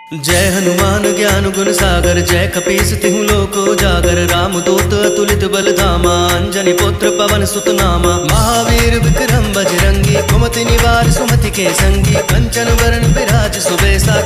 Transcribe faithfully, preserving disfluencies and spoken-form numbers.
जय हनुमान ज्ञान गुण सागर, जय कपीस तिहु लोक उजागर। राम दूत अतुलित बल धामा, अंजनी पुत्र पवन सुत नामा। महावीर विक्रम बजरंगी, कुमति निवार सुमति के संगी। कंचन वरण विराज सुबेसा,